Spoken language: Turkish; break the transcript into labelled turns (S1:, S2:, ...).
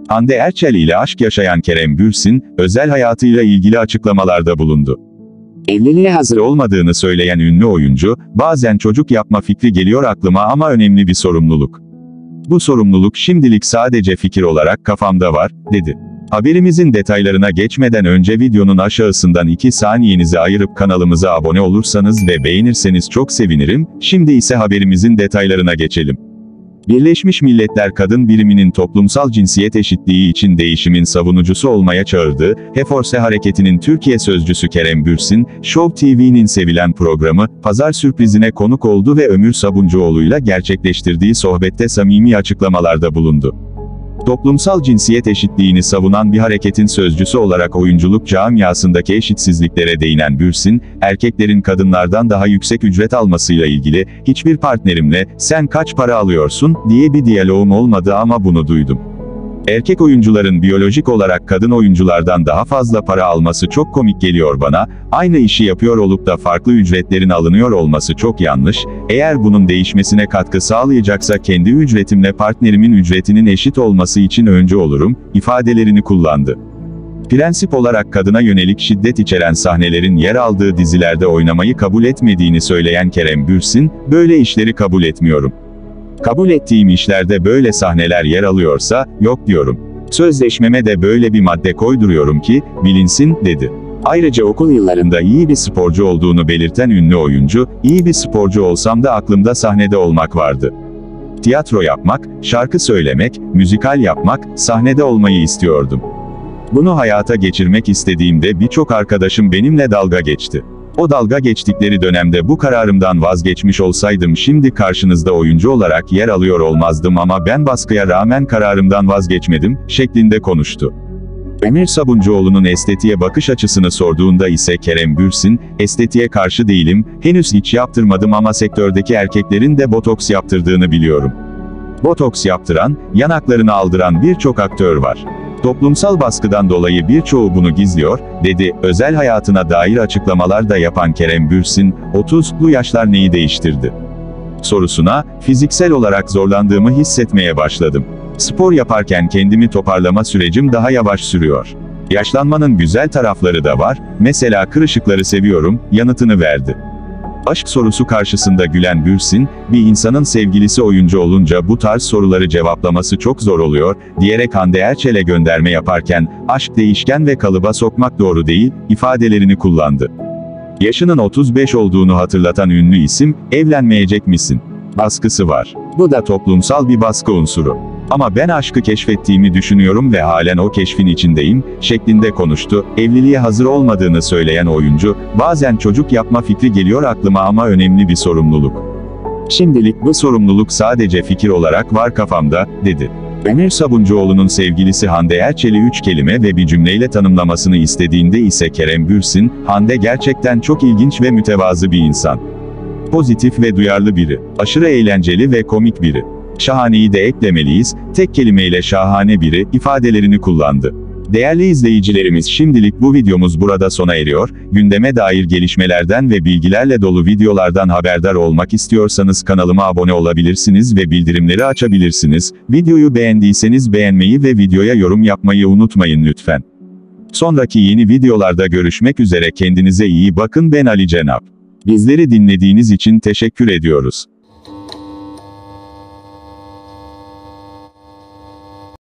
S1: Hande Erçel ile aşk yaşayan Kerem Bürsin, özel hayatıyla ilgili açıklamalarda bulundu. Evliliğe hazır olmadığını söyleyen ünlü oyuncu, bazen çocuk yapma fikri geliyor aklıma ama önemli bir sorumluluk. Bu sorumluluk şimdilik sadece fikir olarak kafamda var, dedi. Haberimizin detaylarına geçmeden önce videonun aşağısından 2 saniyenizi ayırıp kanalımıza abone olursanız ve beğenirseniz çok sevinirim. Şimdi ise haberimizin detaylarına geçelim. Birleşmiş Milletler Kadın Biriminin toplumsal cinsiyet eşitliği için değişimin savunucusu olmaya çağırdığı Heforse Hareketi'nin Türkiye sözcüsü Kerem Bürsin, Show TV'nin sevilen programı Pazar Sürprizi'ne konuk oldu ve Ömür Sabuncuoğlu'yla gerçekleştirdiği sohbette samimi açıklamalarda bulundu. Toplumsal cinsiyet eşitliğini savunan bir hareketin sözcüsü olarak oyunculuk camiasındaki eşitsizliklere değinen Bürsin, erkeklerin kadınlardan daha yüksek ücret almasıyla ilgili, "Hiçbir partnerimle, sen kaç para alıyorsun, diye bir diyalogum olmadı ama bunu duydum. Erkek oyuncuların biyolojik olarak kadın oyunculardan daha fazla para alması çok komik geliyor bana, aynı işi yapıyor olup da farklı ücretlerin alınıyor olması çok yanlış, eğer bunun değişmesine katkı sağlayacaksa kendi ücretimle partnerimin ücretinin eşit olması için öncü olurum," ifadelerini kullandı. Prensip olarak kadına yönelik şiddet içeren sahnelerin yer aldığı dizilerde oynamayı kabul etmediğini söyleyen Kerem Bürsin, "Böyle işleri kabul etmiyorum. Kabul ettiğim işlerde böyle sahneler yer alıyorsa, yok diyorum. Sözleşmeme de böyle bir madde koyduruyorum ki, bilinsin," dedi. Ayrıca okul yıllarında iyi bir sporcu olduğunu belirten ünlü oyuncu, "İyi bir sporcu olsam da aklımda sahnede olmak vardı. Tiyatro yapmak, şarkı söylemek, müzikal yapmak, sahnede olmayı istiyordum. Bunu hayata geçirmek istediğimde birçok arkadaşım benimle dalga geçti. O dalga geçtikleri dönemde bu kararımdan vazgeçmiş olsaydım şimdi karşınızda oyuncu olarak yer alıyor olmazdım ama ben baskıya rağmen kararımdan vazgeçmedim," şeklinde konuştu. Ömür Sabuncuoğlu'nun estetiğe bakış açısını sorduğunda ise Kerem Bürsin, "Estetiğe karşı değilim, henüz hiç yaptırmadım ama sektördeki erkeklerin de botoks yaptırdığını biliyorum. Botoks yaptıran, yanaklarını aldıran birçok aktör var. Toplumsal baskıdan dolayı birçoğu bunu gizliyor," dedi. Özel hayatına dair açıklamalar da yapan Kerem Bürsin, "30'lu yaşlar neyi değiştirdi?" sorusuna, "Fiziksel olarak zorlandığımı hissetmeye başladım. Spor yaparken kendimi toparlama sürecim daha yavaş sürüyor. Yaşlanmanın güzel tarafları da var, mesela kırışıkları seviyorum," yanıtını verdi. Aşk sorusu karşısında gülen Bürsin, "Bir insanın sevgilisi oyuncu olunca bu tarz soruları cevaplaması çok zor oluyor," diyerek Hande Erçel'e gönderme yaparken, "Aşk değişken ve kalıba sokmak doğru değil," ifadelerini kullandı. Yaşının 35 olduğunu hatırlatan ünlü isim, "Evlenmeyecek misin?" baskısı var. Bu da toplumsal bir baskı unsuru. "Ama ben aşkı keşfettiğimi düşünüyorum ve halen o keşfin içindeyim," şeklinde konuştu. Evliliğe hazır olmadığını söyleyen oyuncu, "Bazen çocuk yapma fikri geliyor aklıma ama önemli bir sorumluluk. Şimdilik bu sorumluluk sadece fikir olarak var kafamda," dedi. Ömür Sabuncuoğlu'nun sevgilisi Hande Erçel'i 3 kelime ve bir cümleyle tanımlamasını istediğinde ise Kerem Bürsin, "Hande gerçekten çok ilginç ve mütevazı bir insan. Pozitif ve duyarlı biri. Aşırı eğlenceli ve komik biri. Şahaneyi de eklemeliyiz, tek kelimeyle şahane biri," ifadelerini kullandı. Değerli izleyicilerimiz, şimdilik bu videomuz burada sona eriyor. Gündeme dair gelişmelerden ve bilgilerle dolu videolardan haberdar olmak istiyorsanız kanalıma abone olabilirsiniz ve bildirimleri açabilirsiniz. Videoyu beğendiyseniz beğenmeyi ve videoya yorum yapmayı unutmayın lütfen. Sonraki yeni videolarda görüşmek üzere, kendinize iyi bakın. Ben Ali Cenap. Bizleri dinlediğiniz için teşekkür ediyoruz.